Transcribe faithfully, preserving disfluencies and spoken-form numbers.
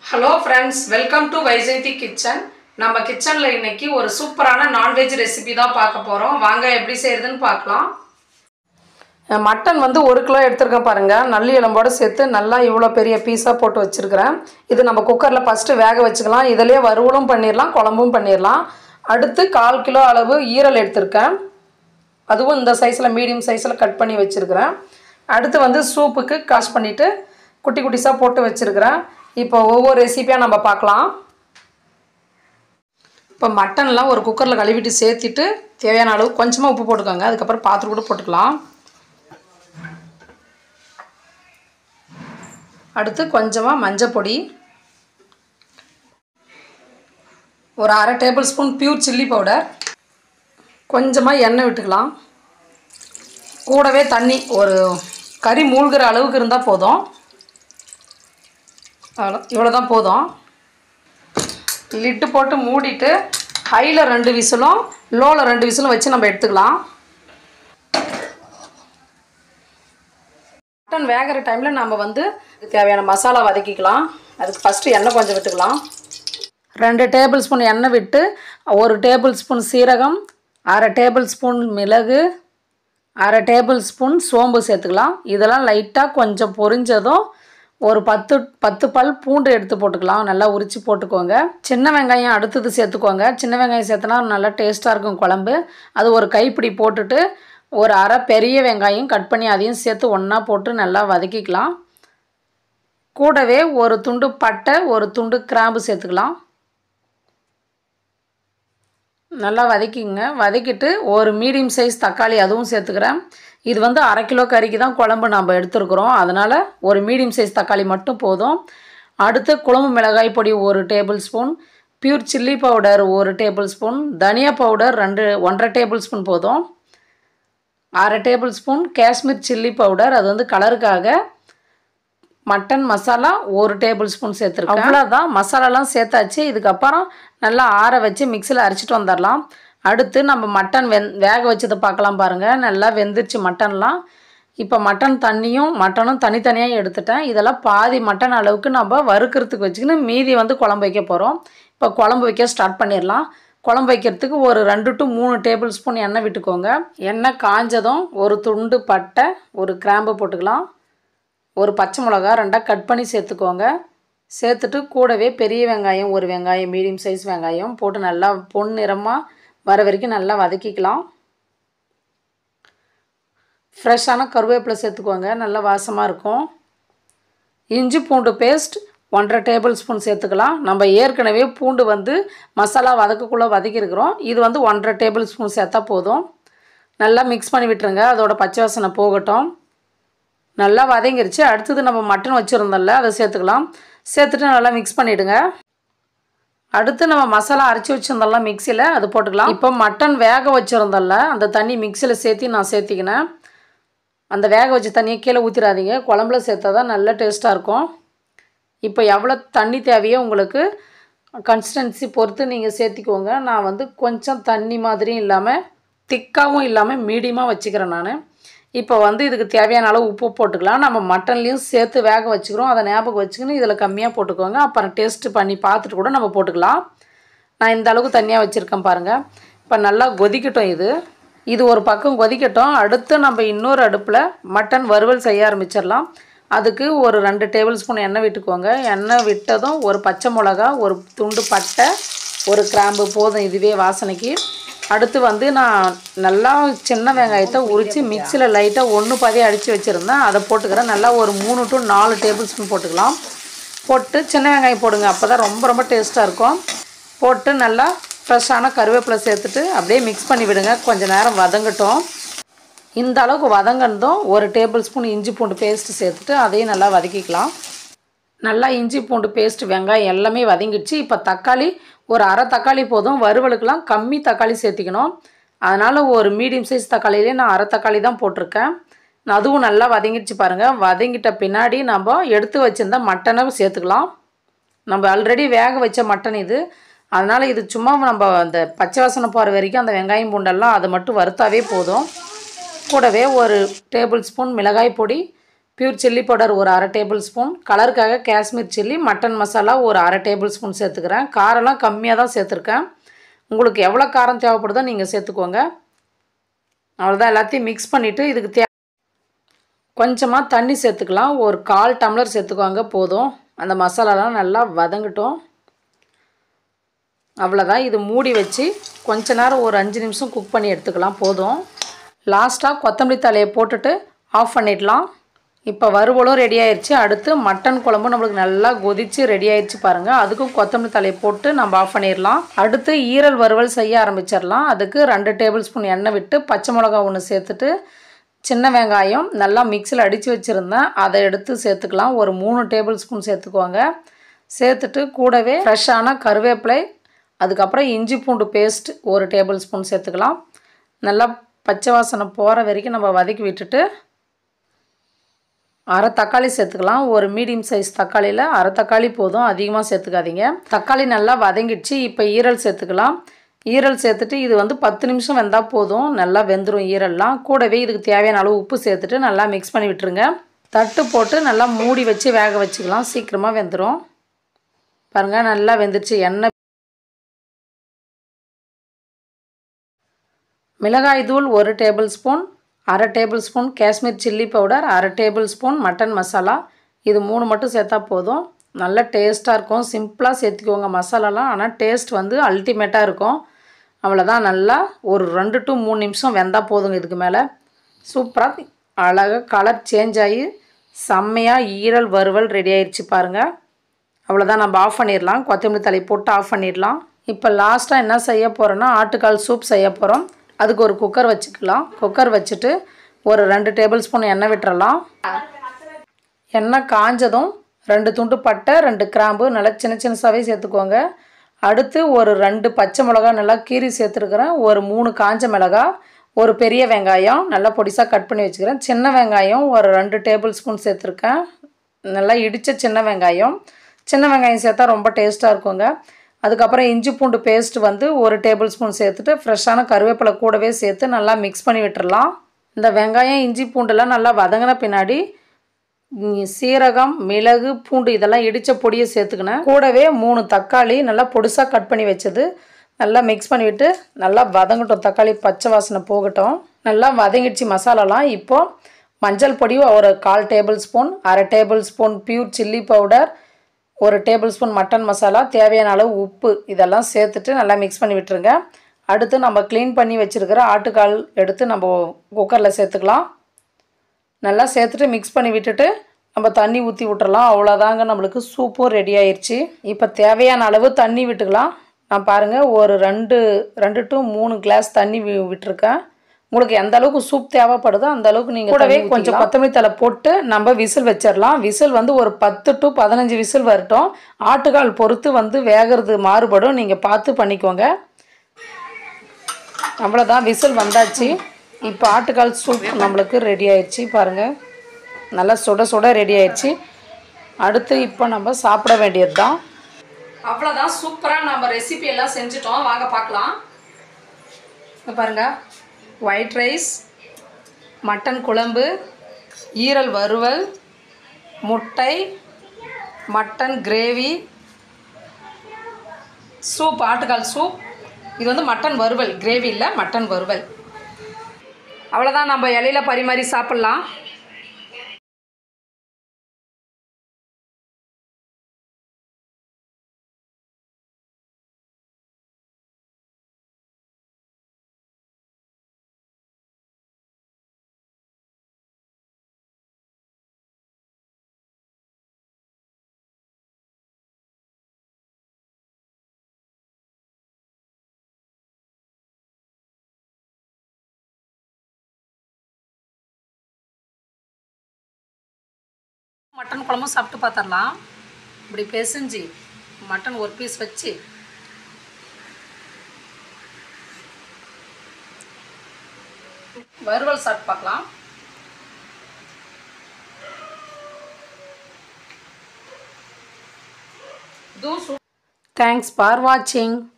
Hello friends, welcome to Vaijayanthi Kitchen. நம்ம கிச்சன்ல இன்னைக்கு ஒரு சூப்பரான நான்வெஜ் ரெசிபி தான் பார்க்க போறோம். வாங்க எப்படி செய்யறதுன்னு பார்க்கலாம். மட்டன் வந்து ஒரு கிலோ எடுத்துர்க்க பாருங்க. நல்லி எலும்போட சேர்த்து நல்லா இவ்ளோ பெரிய பீஸா போட்டு வச்சிருக்கேன். இது நம்ம குக்கர்ல ஃபர்ஸ்ட் வேக வச்சுக்கலாம். இதிலே வறுவலும் பண்ணிரலாம், குழம்பும் பண்ணிரலாம். அடுத்து கால் கிலோ அளவு ஈரல் எடுத்துர்க்கேன். அதுவும் இந்த சைஸ்ல மீடியம் சைஸ்ல கட் பண்ணி வச்சிருக்கேன். அடுத்து வந்து சூப்புக்கு காஷ் பண்ணிட்டு குட்டி குட்டிஸா போட்டு வச்சிருக்கேன். இப்போ ஒவ்வொரு ரெசிபியா நம்ம பார்க்கலாம். இப்போ மட்டன்லாம் ஒரு குக்கர்ல கழுவிட்டு சேர்த்திட்டு தேவையான அளவு கொஞ்சமா உப்பு போட்டுக்கோங்க. அதுக்கு அப்புறம் பாத்திரம் கூட போட்டுக்கலாம். அடுத்து கொஞ்சமா மஞ்சள் பொடி, ஒரு அரை tablespoon pure chilli powder, கொஞ்சமா எண்ணெய் விட்டுக்கலாம். கூடவே தண்ணி ஒரு கறி மூழ்கிற அளவுக்கு இருந்தால் போதும். இவ்வளோ தான் போதும். லிட்டு போட்டு மூடிட்டு ஹையில் ரெண்டு விசிலும் லோவில் ரெண்டு விசிலும் வச்சு நம்ம எடுத்துக்கலாம். மட்டன் வேகிற டைமில் நம்ம வந்து தேவையான மசாலா வதக்கிக்கலாம். அதுக்கு ஃபஸ்ட்டு எண்ணெய் கொஞ்சம் விட்டுக்கலாம். ரெண்டு டேபிள் ஸ்பூன் எண்ணெய் விட்டு ஒரு டேபிள் ஸ்பூன் சீரகம், அரை டேபிள் ஸ்பூன் மிளகு, அரை டேபிள் ஸ்பூன் சோம்பு சேர்த்துக்கலாம். இதெல்லாம் லைட்டாக கொஞ்சம் பொரிஞ்சதும் ஒரு பத்து பத்து பல் பூண்டு எடுத்து போட்டுக்கலாம். நல்லா உரித்து போட்டுக்கோங்க. சின்ன வெங்காயம் அடுத்தது சேர்த்துக்கோங்க. சின்ன வெங்காயம் சேர்த்துனா நல்லா டேஸ்ட்டாக இருக்கும் குழம்பு. அது ஒரு கைப்பிடி போட்டுட்டு ஒரு அரை பெரிய வெங்காயம் கட் பண்ணி அதையும் சேர்த்து ஒன்றா போட்டு நல்லா வதக்கிக்கலாம். கூடவே ஒரு துண்டு பட்டை, ஒரு துண்டு கிராம்பு சேர்த்துக்கலாம். நல்லா வதக்கிங்க. வதக்கிட்டு ஒரு மீடியம் சைஸ் தக்காளி அதுவும் சேர்த்துக்கிறேன். இது வந்து அரை கிலோ கறிக்கு தான் குழம்பு நம்ம எடுத்துருக்குறோம். அதனால் ஒரு மீடியம் சைஸ் தக்காளி மட்டும் போதும். அடுத்து குழம்பு மிளகாய் பொடி ஒரு tablespoon, pure chilli powder ஒரு டேபிள் ஸ்பூன், தனியா பவுடர் ரெண்டு ஒன்றரை டேபிள் ஸ்பூன் போதும். அரை tablespoon Kashmir chilli powder, அது வந்து கலருக்காக. மட்டன் மசாலா ஒரு டேபிள் ஸ்பூன் சேர்த்துருக்கேன். அவ்வளோதான், மசாலாலாம் சேர்த்தாச்சு. இதுக்கப்புறம் நல்லா ஆற வச்சு மிக்சியில் அரைச்சிட்டு வந்துடலாம். அடுத்து நம்ம மட்டன் வெந் வேக வச்சதை பார்க்கலாம் பாருங்கள். நல்லா வெந்துருச்சு மட்டன்லாம். இப்போ மட்டன் தண்ணியும் மட்டனும் தனித்தனியாக எடுத்துட்டேன். இதெல்லாம் பாதி மட்டன் அளவுக்கு நம்ம வறுக்கிறதுக்கு வச்சுக்கின்னு மீதி வந்து குழம்பு வைக்க போகிறோம். இப்போ குழம்பு வைக்க ஸ்டார்ட் பண்ணிடலாம். குழம்பு வைக்கிறதுக்கு ஒரு ரெண்டு டு மூணு டேபிள் ஸ்பூன் எண்ணெய் விட்டுக்கோங்க. எண்ணெய் காஞ்சதும் ஒரு துண்டு பட்டை, ஒரு கிராம்பு போட்டுக்கலாம். ஒரு பச்சை மிளகா ரெண்டாக கட் பண்ணி சேர்த்துக்கோங்க. சேர்த்துட்டு கூடவே பெரிய வெங்காயம் ஒரு வெங்காயம் மீடியம் சைஸ் வெங்காயம் போட்டு நல்லா பொன் நிறமாக வர வரைக்கும் நல்லா வதக்கிக்கலாம். ஃப்ரெஷ்ஷான கருவேப்பிலை சேர்த்துக்கோங்க, நல்லா வாசமாக இருக்கும். இஞ்சி பூண்டு பேஸ்ட் ஒன்றரை டேபிள் ஸ்பூன் சேர்த்துக்கலாம். நம்ம ஏற்கனவே பூண்டு வந்து மசாலா வதக்கக்குள்ளே வதக்கியிருக்கிறோம். இது வந்து ஒன்றரை டேபிள் ஸ்பூன் சேர்த்தா போதும். நல்லா மிக்ஸ் பண்ணி விட்டுருங்க. அதோட பச்சை வாசனை போகட்டும். நல்லா வதங்கிருச்சு. அடுத்தது நம்ம மட்டன் வச்சுருந்தோம்ல அதை சேர்த்துக்கலாம். சேர்த்துட்டு நல்லா மிக்ஸ் பண்ணிவிடுங்க. அடுத்து நம்ம மசாலா அரைச்சி வச்சுருந்தோம்ல மிக்சியில் அது போட்டுக்கலாம். இப்போ மட்டன் வேக வச்சுருந்தோம்ல அந்த தண்ணி மிக்சியில் சேர்த்து நான் சேர்த்திக்கினேன். அந்த வேக வச்ச தண்ணியை கீழே ஊற்றிடாதீங்க, குழம்புல சேர்த்தா தான் நல்ல டேஸ்ட்டாக இருக்கும். இப்போ எவ்வளோ தண்ணி தேவையோ உங்களுக்கு கன்சிஸ்டன்சி பொறுத்து நீங்கள் சேர்த்திக்கோங்க. நான் வந்து கொஞ்சம் தண்ணி மாதிரியும் இல்லாமல் திக்காகவும் இல்லாமல் மீடியமாக வச்சுக்கிறேன் நான். இப்போ வந்து இதுக்கு தேவையான அளவு உப்பு போட்டுக்கலாம். நம்ம மட்டன்லேயும் சேர்த்து வேக வச்சுக்கிறோம், அதை ஞாபகம் வச்சுக்கின்னு இதில் கம்மியாக போட்டுக்கோங்க. அப்புறம் டேஸ்ட்டு பண்ணி பார்த்துட்டு கூட நம்ம போட்டுக்கலாம். நான் இந்த அளவுக்கு தனியாக வச்சுருக்கேன் பாருங்கள். இப்போ நல்லா கொதிக்கட்டும். இது இது ஒரு பக்கம் கொதிக்கட்டும். அடுத்து நம்ம இன்னொரு அடுப்பில் மட்டன் வறுவல் செய்ய ஆரம்பிச்சிடலாம். அதுக்கு ஒரு ரெண்டு டேபிள் ஸ்பூன் எண்ணெய் விட்டுக்கோங்க. எண்ணெய் விட்டதும் ஒரு பச்சை மிளகா, ஒரு துண்டு பட்டை, ஒரு கிராம்பு போதும் இதுவே வாசனைக்கு. அடுத்து வந்து நான் நல்லா சின்ன வெங்காயத்தை உரித்து மிக்சியில் லைட்டாக ஒன்று பாதியாக அடித்து வச்சுருந்தேன், அதை போட்டுக்கிறேன். நல்லா ஒரு மூணு டு நாலு டேபிள் ஸ்பூன் போட்டுக்கலாம். போட்டு சின்ன வெங்காயம் போடுங்க, அப்போ தான் ரொம்ப ரொம்ப டேஸ்ட்டாக இருக்கும். போட்டு நல்லா ஃப்ரெஷ்ஷான கருவேப்பிலை சேர்த்துட்டு அப்படியே மிக்ஸ் பண்ணி விடுங்க. கொஞ்சம் நேரம் வதங்கட்டும். இந்த அளவுக்கு வதங்கினதும் ஒரு டேபிள் ஸ்பூன் இஞ்சி பூண்டு பேஸ்ட்டு சேர்த்துட்டு அதையும் நல்லா வதக்கிக்கலாம். நல்லா இஞ்சி பூண்டு பேஸ்ட் வெங்காயம் எல்லாமே வதங்கிடுச்சு. இப்போ தக்காளி ஒரு அரை தக்காளி போதும். வறுவலுக்கெலாம் கம்மி தக்காளி சேர்த்திக்கணும். அதனால் ஒரு மீடியம் சைஸ் தக்காளியிலே நான் அரை தக்காளி தான் போட்டிருக்கேன். அதுவும் நல்லா வதங்கிடுச்சு பாருங்கள். வதங்கிட்ட பின்னாடி நம்ம எடுத்து வச்சுருந்த மட்டனை சேர்த்துக்கலாம். நம்ம ஆல்ரெடி வேக வச்ச மட்டன் இது. அதனால் இது சும்மா நம்ம அந்த பச்சை வாசனை போகிற வரைக்கும் அந்த வெங்காயம் பூண்டெல்லாம் அதை மட்டும் வறுத்தாவே போதும். கூடவே ஒரு டேபிள் ஸ்பூன் மிளகாய் பொடி, பியூர் சில்லி பவுடர் ஒரு அரை டேபிள் ஸ்பூன், கலருக்காக காஷ்மீர் சில்லி மட்டன் மசாலா ஒரு அரை டேபிள் ஸ்பூன் சேர்த்துக்கிறேன். காரம்லாம் கம்மியாக தான் சேர்த்துருக்கேன். உங்களுக்கு எவ்வளோ காரம் தேவைப்படுதோ நீங்கள் சேர்த்துக்கோங்க. அவ்வளோதான். எல்லாத்தையும் மிக்ஸ் பண்ணிவிட்டு இதுக்கு தே கொஞ்சமாக தண்ணி சேர்த்துக்கலாம். ஒரு கால் டம்ளர் சேர்த்துக்கோங்க போதும். அந்த மசாலாலாம் நல்லா வதங்கட்டும். அவ்வளோதான். இது மூடி வச்சு கொஞ்ச நேரம் ஒரு அஞ்சு நிமிஷம் குக் பண்ணி எடுத்துக்கலாம் போதும். லாஸ்ட்டாக கொத்தமல்லி தலையை போட்டுட்டு ஆஃப் பண்ணிடலாம். இப்போ வறுவலும் ரெடி ஆயிடுச்சு. அடுத்து மட்டன் குழம்பு நம்மளுக்கு நல்லா கொதித்து ரெடி ஆயிடுச்சு பாருங்கள். அதுக்கும் கொத்தமல்லி தலையை போட்டு நம்ம ஆஃப் பண்ணிடலாம். அடுத்து ஈரல் வறுவல் செய்ய ஆரம்பிச்சிடலாம். அதுக்கு ரெண்டு டேபிள் ஸ்பூன் எண்ணெய் விட்டு பச்சை மிளகா ஒன்று சேர்த்துட்டு சின்ன வெங்காயம் நல்லா மிக்சியில் அடித்து வச்சுருந்தேன், அதை எடுத்து சேர்த்துக்கலாம். ஒரு மூணு டேபிள் ஸ்பூன் சேர்த்துக்குவாங்க. சேர்த்துட்டு கூடவே ஃப்ரெஷ்ஷான கருவேப்பிலை, அதுக்கப்புறம் இஞ்சி பூண்டு பேஸ்ட் ஒரு டேபிள் ஸ்பூன் சேர்த்துக்கலாம். நல்லா பச்சை வாசனை போகிற வரைக்கும் நம்ம வதக்கி விட்டுட்டு அரை தக்காளி சேர்த்துக்கலாம். ஒரு மீடியம் சைஸ் தக்காளியில் அரை தக்காளி போதும், அதிகமாக சேர்த்துக்காதீங்க. தக்காளி நல்லா வதங்கிடுச்சு. இப்போ ஈரல் சேர்த்துக்கலாம். ஈரல் சேர்த்துட்டு இது வந்து பத்து நிமிஷம் வெந்தால் போதும், நல்லா வெந்துடும் ஈரல்லாம். கூடவே இதுக்கு தேவையான அளவு உப்பு சேர்த்துட்டு நல்லா மிக்ஸ் பண்ணி விட்டுருங்க. தட்டு போட்டு நல்லா மூடி வச்சு வேக வச்சுக்கலாம், சீக்கிரமாக வெந்துடும். பாருங்கள் நல்லா வெந்துருச்சு. எண்ணெய் மிளகாய் தூள் ஒரு டேபிள் ஸ்பூன், அரை tablespoon Kashmir chilli powder, அரை டேபிள் ஸ்பூன் மட்டன் மசாலா, இது மூணு மட்டும் சேர்த்தா போதும். நல்ல டேஸ்ட்டாக இருக்கும். சிம்பிளாக சேர்த்துக்கோங்க மசாலாலாம், ஆனால் டேஸ்ட் வந்து அல்டிமேட்டாக இருக்கும். அவ்வளோதான். நல்லா ஒரு ரெண்டு டு மூணு நிமிஷம் வெந்தால் போதுங்க. இதுக்கு மேலே சூப்பராக அழகாக கலர் சேஞ்ச் ஆகி செம்மையாக ஈரல் வறுவல் ரெடி ஆயிடுச்சு பாருங்கள். அவ்வளோதான். நம்ம ஆஃப் பண்ணிடலாம். கொத்தமல்லி தழை போட்டு ஆஃப் பண்ணிடலாம். இப்போ லாஸ்ட்டாக என்ன செய்ய போகிறோன்னா ஆட்டுக்கால் சூப் செய்ய போகிறோம். அதுக்கு ஒரு குக்கர் வச்சுக்கலாம். குக்கர் வச்சுட்டு ஒரு ரெண்டு டேபிள் ஸ்பூன் எண்ணெய் விட்டுறலாம். எண்ணெய் காஞ்சதும் ரெண்டு துண்டு பட்டை, ரெண்டு கிராம்பு நல்லா சின்ன சின்னசாவே சேர்த்துக்கோங்க. அடுத்து ஒரு ரெண்டு பச்சை மிளகா நல்லா கீரி சேர்த்துருக்குறேன். ஒரு மூணு காஞ்ச மிளகா, ஒரு பெரிய வெங்காயம் நல்லா பொடிசாக கட் பண்ணி வச்சுக்கிறேன். சின்ன வெங்காயம் ஒரு ரெண்டு டேபிள் ஸ்பூன் சேர்த்துருக்கேன். நல்லா இடித்த சின்ன வெங்காயம். சின்ன வெங்காயம் சேர்த்தா ரொம்ப டேஸ்ட்டாக இருக்குங்க. அதுக்கப்புறம் இஞ்சி பூண்டு பேஸ்ட் வந்து ஒரு டேபிள் ஸ்பூன் சேர்த்துட்டு ஃப்ரெஷ்ஷான கருவேப்பிலை கூடவே சேர்த்து நல்லா மிக்ஸ் பண்ணி விட்டுடலாம். இந்த வெங்காயம் இஞ்சி பூண்டெல்லாம் நல்லா வதங்கின பின்னாடி சீரகம், மிளகு, பூண்டு இதெல்லாம் இடித்த பொடியை சேர்த்துக்கினேன். கூடவே மூணு தக்காளி நல்லா பொடிசாக கட் பண்ணி வச்சது நல்லா மிக்ஸ் பண்ணிவிட்டு நல்லா வதங்கட்டும். தக்காளி பச்சை வாசனை போகட்டும். நல்லா வதங்கிடுச்சு மசாலாலாம். இப்போது மஞ்சள் பொடி ஒரு கால் டேபிள் ஸ்பூன், அரை tablespoon pure chilli powder, ஒரு டேபிள் ஸ்பூன் மட்டன் மசாலா, தேவையான அளவு உப்பு இதெல்லாம் சேர்த்துட்டு நல்லா மிக்ஸ் பண்ணி விட்டுருங்க. அடுத்து நம்ம க்ளீன் பண்ணி வச்சுருக்கிற ஆட்டுக்கால் எடுத்து நம்ம குக்கரில் சேர்த்துக்கலாம். நல்லா சேர்த்துட்டு மிக்ஸ் பண்ணி விட்டுட்டு நம்ம தண்ணி ஊற்றி விட்டுறலாம். அவ்வளோதாங்க, நம்மளுக்கு சூப்பும் ரெடி ஆயிடுச்சு. இப்போ தேவையான அளவு தண்ணி விட்டுக்கலாம். நான் பாருங்கள் ஒரு ரெண்டு ரெண்டு டு மூணு கிளாஸ் தண்ணி விட்டுருக்கேன். உங்களுக்கு எந்த அளவுக்கு சூப் தேவைப்படுதோ அந்த அளவுக்கு நீங்கள் கூடவே கொஞ்சம் கொத்தமல்லி தழை போட்டு நம்ம விசில் வச்சிடலாம். விசில் வந்து ஒரு பத்து டு பதினஞ்சு விசில் வரட்டும். ஆட்டுக்கால் பொறுத்து வந்து வேகிறது மாறுபடும், நீங்கள் பார்த்து பண்ணிக்கோங்க. அவ்வளோதான், விசில் வந்தாச்சு. இப்போ ஆட்டுக்கால் சூப் நம்மளுக்கு ரெடி ஆயிடுச்சு பாருங்கள். நல்லா சுட சுட ரெடி ஆயிடுச்சு. அடுத்து இப்போ நம்ம சாப்பிட வேண்டியது தான். அவ்வளோதான், சூப்பராக நம்ம ரெசிபி எல்லாம் செஞ்சுட்டோம். வாங்க பார்க்கலாம். இப்போ பாருங்கள், ஒயிட் ரைஸ், மட்டன் குழம்பு, ஈரல் வறுவல், முட்டை, மட்டன் கிரேவி, சூப், ஆட்டுக்கால் சூப். இது வந்து மட்டன் வறுவல், கிரேவி இல்லை, மட்டன் வறுவல். அவ்வளோதான், நம்ம இலையில பரிமாறி சாப்பிட்லாம். மட்டன் குழம்பும் சாப்பிட்டு பார்த்துடலாம். இப்படி பிசைஞ்சு மட்டன் ஒரு பீஸ் வச்சு வறுவல் சாப்பிட்டு பார்க்கலாம். Thanks for watching.